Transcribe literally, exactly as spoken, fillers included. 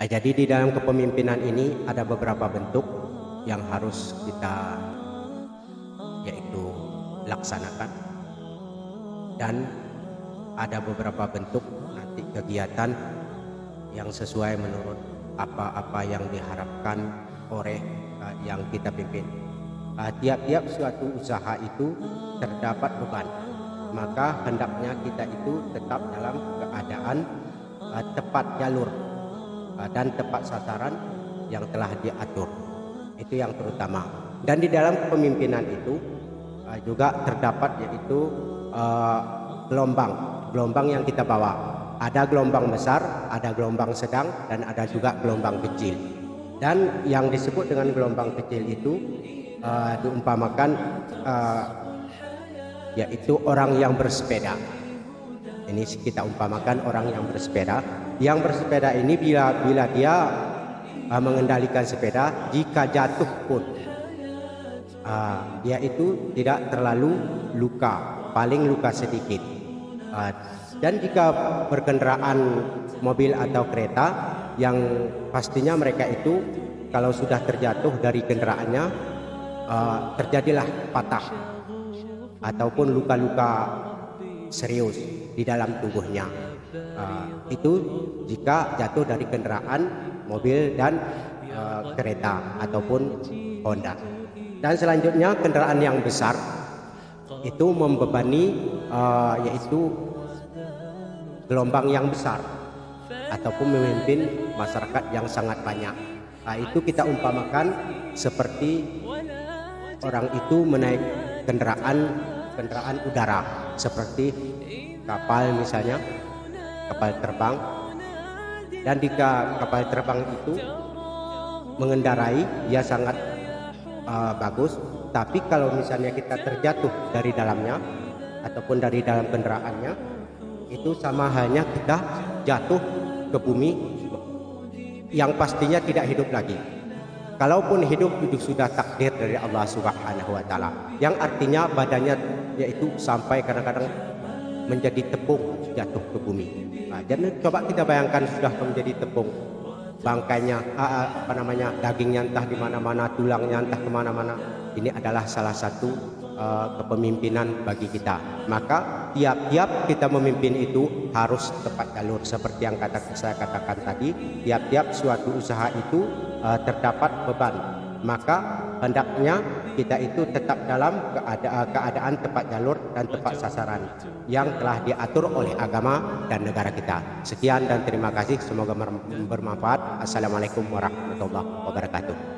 Nah, jadi di dalam kepemimpinan ini ada beberapa bentuk yang harus kita yaitu laksanakan, dan ada beberapa bentuk nanti kegiatan yang sesuai menurut apa-apa yang diharapkan oleh uh, yang kita pimpin. Tiap-tiap uh, suatu usaha itu terdapat beban, maka hendaknya kita itu tetap dalam keadaan uh, tepat jalur uh, dan tepat sasaran yang telah diatur. Itu yang terutama. Dan di dalam kepemimpinan itu uh, juga terdapat yaitu uh, gelombang gelombang yang kita bawa. Ada gelombang besar, ada gelombang sedang, dan ada juga gelombang kecil. Dan yang disebut dengan gelombang kecil itu uh, diumpamakan uh, yaitu orang yang bersepeda. Ini kita umpamakan orang yang bersepeda. Yang bersepeda ini bila bila dia uh, mengendalikan sepeda, jika jatuh pun uh, dia itu tidak terlalu luka, paling luka sedikit. Uh, dan jika berkendaraan mobil atau kereta, yang pastinya mereka itu kalau sudah terjatuh dari kendaraannya uh, terjadilah patah ataupun luka-luka serius di dalam tubuhnya. Uh, itu jika jatuh dari kendaraan mobil dan uh, kereta ataupun Honda. Dan selanjutnya kendaraan yang besar itu membebani uh, yaitu gelombang yang besar ataupun memimpin masyarakat yang sangat banyak. Nah, itu kita umpamakan seperti orang itu menaik kendaraan kendaraan udara seperti kapal misalnya, kapal terbang. Dan jika kapal terbang itu mengendarai, dia sangat uh, bagus. Tapi kalau misalnya kita terjatuh dari dalamnya ataupun dari dalam kendaraannya, itu sama halnya kita jatuh ke bumi yang pastinya tidak hidup lagi. Kalaupun hidup, itu sudah takdir dari Allah Subhanahu wa taala. Yang artinya badannya yaitu sampai kadang-kadang menjadi tepung jatuh ke bumi. Nah, jadi coba kita bayangkan sudah menjadi tepung, bangkainya apa namanya dagingnya entah di mana-mana, tulangnya entah kemana-mana. Ini adalah salah satu uh, kepemimpinan bagi kita. Maka tiap-tiap kita memimpin itu harus tepat jalur seperti yang kata saya katakan tadi. Tiap-tiap suatu usaha itu uh, terdapat beban, maka hendaknya kita itu tetap dalam keadaan, keadaan tepat jalur dan tepat sasaran yang telah diatur oleh agama dan negara kita. Sekian dan terima kasih, semoga bermanfaat. Assalamualaikum warahmatullahi wabarakatuh.